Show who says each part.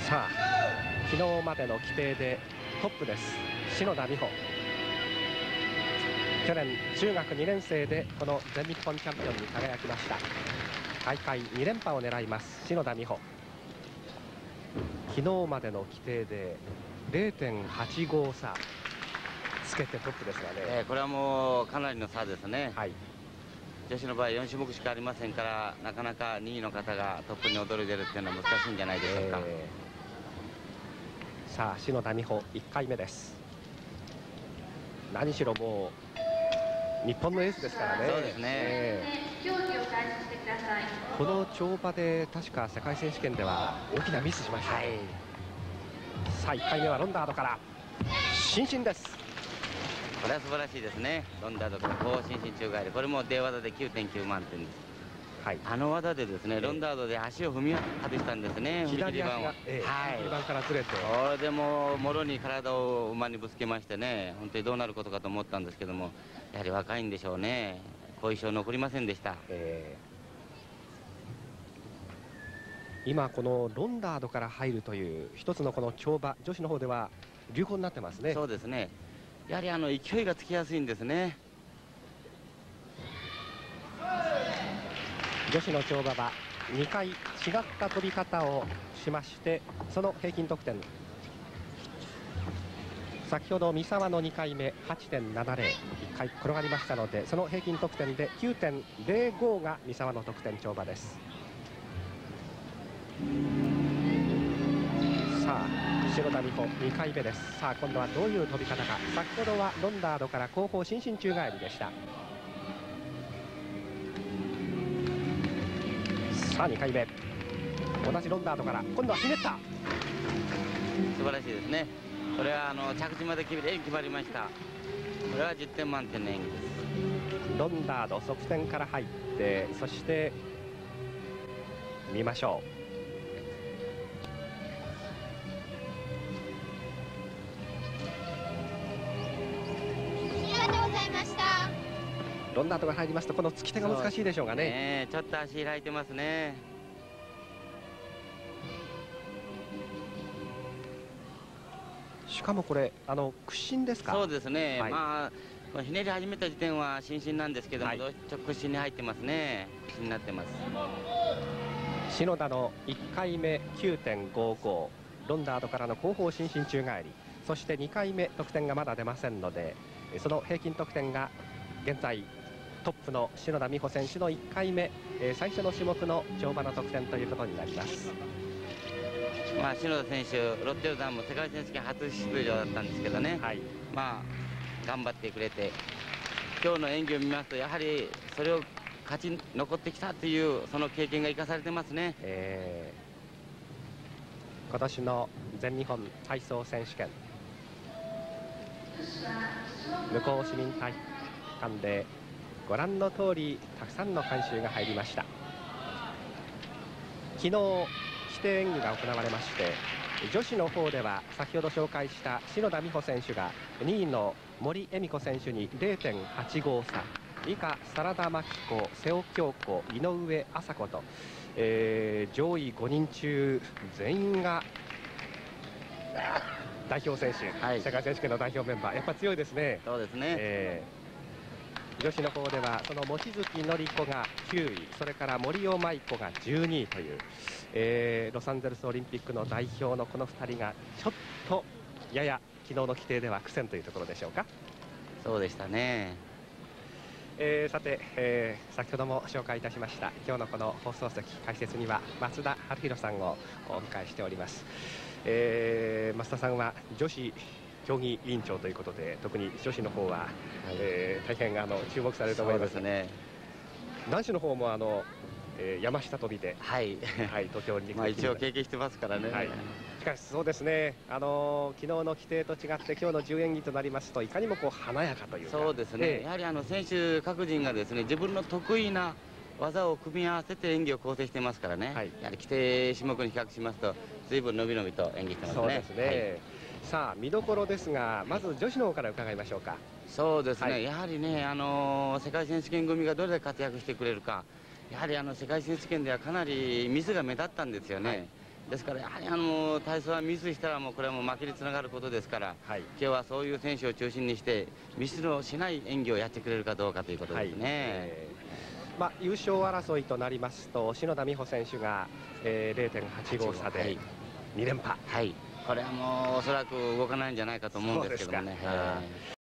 Speaker 1: さあ昨日までの規定でトップです。篠田美穂、去年中学2年生でこの全日本チャンピオンに輝きました。大会2連覇を狙います篠田美穂。昨日までの規定で 0.85 差つけてトップですがね、
Speaker 2: これはもうかなりの差ですね。
Speaker 1: はい、
Speaker 2: 女子の場合4種目しかありませんから、なかなか2位の方がトップに躍り出るっていうのは難しいんじゃないでしょうか。
Speaker 1: さあ篠田美穂1回目です。何しろもう日本のエースですからね。
Speaker 2: そうですね、
Speaker 1: この跳馬で確か世界選手権では大きなミスしました。さあ1回目はロンダードから伸身です。
Speaker 2: これは素晴らしいですね。ロンダードから後伸身宙返り、これも出技で 9.9 満点です。はい、あの技でですね、ロンダードで足を踏み外したんですね。
Speaker 1: 左足が踏み板からずれて、
Speaker 2: これでももろに体を馬にぶつけましてね、本当にどうなることかと思ったんですけども、やはり若いんでしょうね。後遺症残りませんでした。
Speaker 1: 今このロンダードから入るという一つのこの跳馬、女子の方では流行になってますね。
Speaker 2: そうですね、やはり勢いがつきやすいんですね。
Speaker 1: 女子の跳馬は2回違った飛び方をしまして、その平均得点、先ほど三沢の2回目 8.70、 1回転がりましたので、その平均得点で 9.05 が三沢の得点跳馬です。さあ篠田美穂2回目です。さあ今度はどういう飛び方か。先ほどはロンダードから後方伸身宙返りでした。さあ2回目同じロンダードから今度はひねった。
Speaker 2: 素晴らしいですね。これは着地まできれいに決まりました。これは10点満点の演技です。
Speaker 1: ロンダード側転から入って、そして見ましょう。ロンダードが入りますとこの突き手が難しいでしょうがね。
Speaker 2: ちょっと足開いてますね。
Speaker 1: しかもこれ屈伸ですか。
Speaker 2: そうですね、はい、まあひねり始めた時点は伸身なんですけども、はい、屈伸に入ってますね。屈伸になってます。
Speaker 1: 篠田の1回目 9.55、 ロンダードからの後方伸身宙返り、そして2回目得点がまだ出ませんので、その平均得点が現在トップの篠田美穂選手の1回目、最初の種目の跳馬の得点ということになります。
Speaker 2: まあ篠田選手、ロッテルダム世界選手権初出場だったんですけどね、はい、まあ頑張ってくれて、今日の演技を見ますとやはりそれを勝ち残ってきたというその経験が生かされてますね。
Speaker 1: 今年の全日本体操選手権、向こう市民体育館でご覧の通りたくさんの観衆が入りました。昨日規定演技が行われまして、女子の方では先ほど紹介した篠田美穂選手が2位の森恵美子選手に 0.85 差、以下真田真紀子、瀬尾京子、井上麻子と、上位5人中全員が代表選手、はい、世界選手権の代表メンバー、やっぱ強いですね。
Speaker 2: そうですね、
Speaker 1: 女子の方ではその望月典子が9位、それから森尾舞子が12位という、ロサンゼルスオリンピックの代表のこの2人がちょっとやや昨日の規定では苦戦というところでしょうか。
Speaker 2: そうでしたね。
Speaker 1: さて、先ほども紹介いたしました今日のこの放送席、解説には松田晴弘さんをお迎えしております。増田さんは女子競技委員長ということで、特に女子の方は、はい、大変注目されると思います。そうですね。男子の方も山下跳びで、はい、はい、東京オリンピック、
Speaker 2: まあ一応経験してますからね。はい、
Speaker 1: しかしそうですね、昨日の規定と違って今日の10演技となりますと、いかにもこう華やかというか。
Speaker 2: そうですね、やはり選手各人がですね、自分の得意な技を組み合わせて演技を構成してますからね、はい、やはり規定種目に比較しますと随分伸び伸びと演技してますね。
Speaker 1: そうですね、はい、さあ見どころですが、まず女子の方から伺いましょうか。
Speaker 2: そうですね、はい、やはりね、世界選手権組がどれだけ活躍してくれるか、やはり世界選手権ではかなりミスが目立ったんですよね。はい、 ですからやはり体操はミスしたらこれは負けにつながることですから、今日はそういう選手を中心にしてミスのしない演技をやってくれるかどうかということですね。
Speaker 1: 優勝争いとなりますと篠田美帆選手が、0.85 差で2連覇。
Speaker 2: これはおそらく動かないんじゃないかと思うんですけどもね。